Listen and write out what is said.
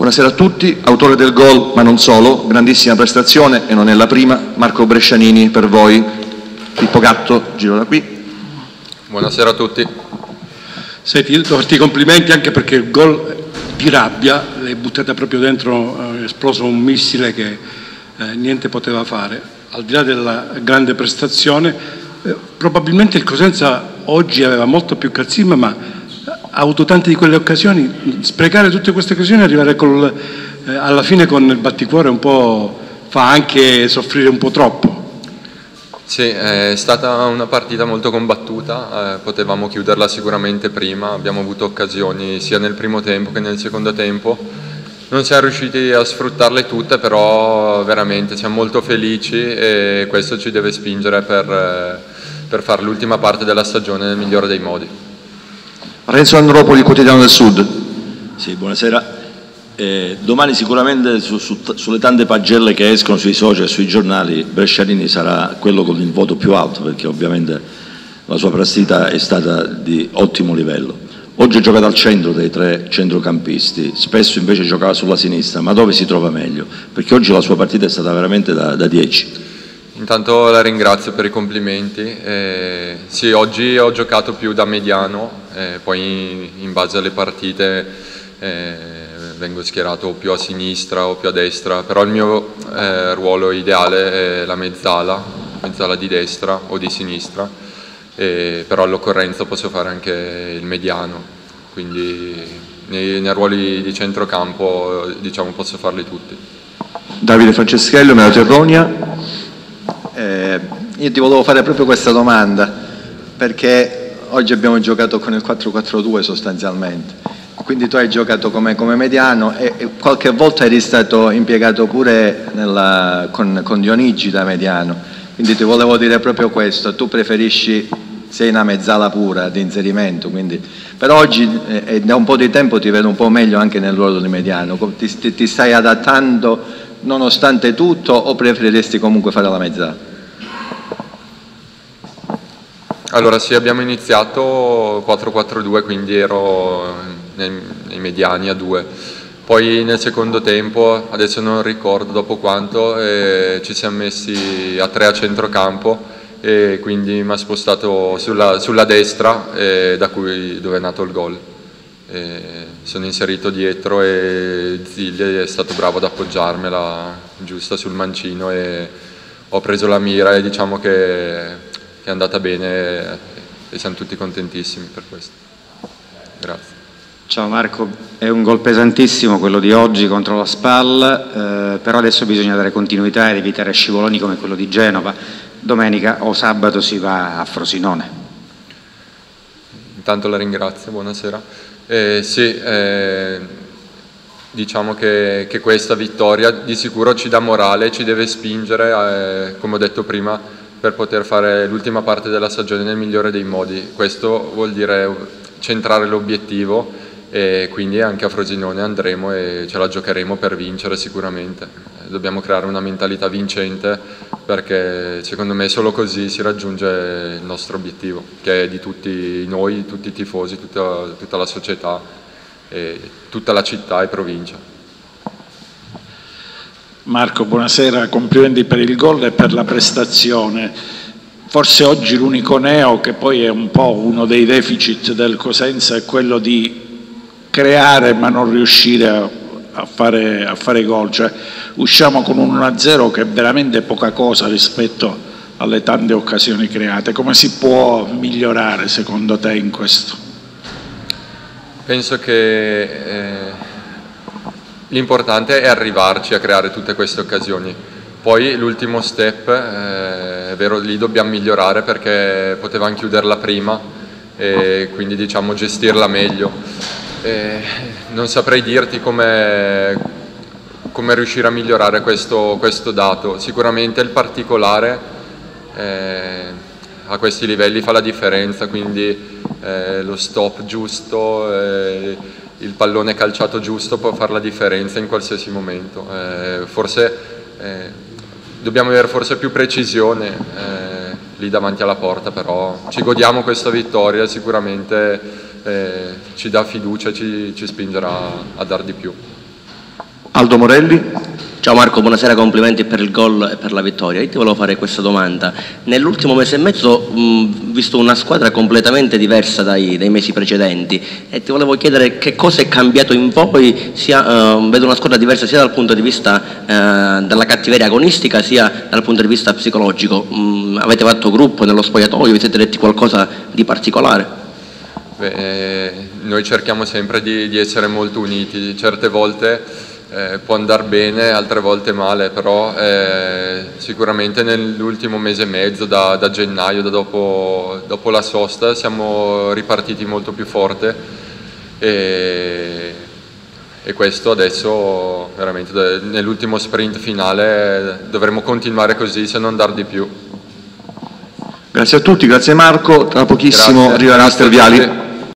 Buonasera a tutti, autore del gol ma non solo, grandissima prestazione e non è la prima, Marco Brescianini per voi. Pippo Gatto, giro da qui. Buonasera a tutti. Senti, io devo farti i complimenti anche perché il gol di rabbia l'hai buttata proprio dentro, è esploso un missile che niente poteva fare. Al di là della grande prestazione, probabilmente il Cosenza oggi aveva molto più calzima, ma ha avuto tante di quelle occasioni. Sprecare tutte queste occasioni e arrivare alla fine con il batticuore un po' fa anche soffrire un po' troppo. Sì, è stata una partita molto combattuta, potevamo chiuderla sicuramente prima, abbiamo avuto occasioni sia nel primo tempo che nel secondo tempo. Non siamo riusciti a sfruttarle tutte, però veramente siamo molto felici e questo ci deve spingere per fare l'ultima parte della stagione nel migliore dei modi. Renzo Andropoli, Quotidiano del Sud. Sì, buonasera. Domani sicuramente sulle tante pagelle che escono sui social e sui giornali Brescianini sarà quello con il voto più alto, perché ovviamente la sua partita è stata di ottimo livello. Oggi gioca al centro dei tre centrocampisti, spesso invece giocava sulla sinistra, ma dove si trova meglio? Perché oggi la sua partita è stata veramente da 10. Intanto la ringrazio per i complimenti. Sì, oggi ho giocato più da mediano, poi in base alle partite vengo schierato più a sinistra o più a destra, però il mio ruolo ideale è la mezzala di destra o di sinistra. Però all'occorrenza posso fare anche il mediano, quindi nei ruoli di centrocampo diciamo posso farli tutti. Davide Franceschello, Mela Terronia. Io ti volevo fare proprio questa domanda, perché oggi abbiamo giocato con il 4-4-2 sostanzialmente, quindi tu hai giocato come mediano e qualche volta eri stato impiegato pure con Dionigi da mediano. Quindi ti volevo dire proprio questo, tu preferisci, sei una mezzala pura di inserimento, quindi, però oggi da un po' di tempo ti vedo un po' meglio anche nel ruolo di mediano, ti stai adattando nonostante tutto o preferiresti comunque fare la mezzala? Allora sì, abbiamo iniziato 4-4-2, quindi ero nei mediani a 2. Poi nel secondo tempo, adesso non ricordo dopo quanto, ci siamo messi a 3 a centrocampo e quindi mi ha spostato sulla destra, dove è nato il gol. Sono inserito dietro e Zilli è stato bravo ad appoggiarmela giusta sul mancino e ho preso la mira e diciamo che è andata bene e siamo tutti contentissimi per questo. Grazie. Ciao Marco, è un gol pesantissimo quello di oggi contro la SPAL, però adesso bisogna dare continuità ed evitare scivoloni come quello di Genova. Domenica o sabato si va a Frosinone. Intanto la ringrazio, buonasera. Sì, diciamo che questa vittoria di sicuro ci dà morale, ci deve spingere, come ho detto prima, per poter fare l'ultima parte della stagione nel migliore dei modi. Questo vuol dire centrare l'obiettivo e quindi anche a Frosinone andremo e ce la giocheremo per vincere sicuramente. Dobbiamo creare una mentalità vincente perché secondo me solo così si raggiunge il nostro obiettivo, che è di tutti noi, tutti i tifosi, tutta la società, e tutta la città e provincia. Marco, buonasera, complimenti per il gol e per la prestazione. Forse oggi l'unico neo, che poi è un po' uno dei deficit del Cosenza, è quello di creare ma non riuscire a fare gol. Cioè, usciamo con un 1-0 che è veramente poca cosa rispetto alle tante occasioni create. Come si può migliorare secondo te in questo? Penso che l'importante è arrivarci a creare tutte queste occasioni. Poi l'ultimo step, è vero, lì dobbiamo migliorare perché potevamo chiuderla prima e quindi diciamo gestirla meglio. Non saprei dirti come riuscire a migliorare questo dato. Sicuramente il particolare a questi livelli fa la differenza, quindi lo stop giusto, il pallone calciato giusto può fare la differenza in qualsiasi momento. Forse dobbiamo avere forse più precisione lì davanti alla porta, però ci godiamo questa vittoria, sicuramente ci dà fiducia e ci spingerà a dar di più. Aldo Morelli. Ciao Marco, buonasera, complimenti per il gol e per la vittoria. Io ti volevo fare questa domanda. Nell'ultimo mese e mezzo ho visto una squadra completamente diversa dai mesi precedenti e ti volevo chiedere che cosa è cambiato in voi. Vedo una squadra diversa sia dal punto di vista della cattiveria agonistica sia dal punto di vista psicologico. Avete fatto gruppo nello spogliatoio? Vi siete detti qualcosa di particolare? Noi cerchiamo sempre di essere molto uniti. Certe volte può andare bene, altre volte male, però sicuramente nell'ultimo mese e mezzo, da gennaio, dopo la sosta, siamo ripartiti molto più forte e questo adesso veramente nell'ultimo sprint finale dovremo continuare così, se non dar di più. Grazie a tutti, grazie Marco, tra pochissimo arriva il mister Viali.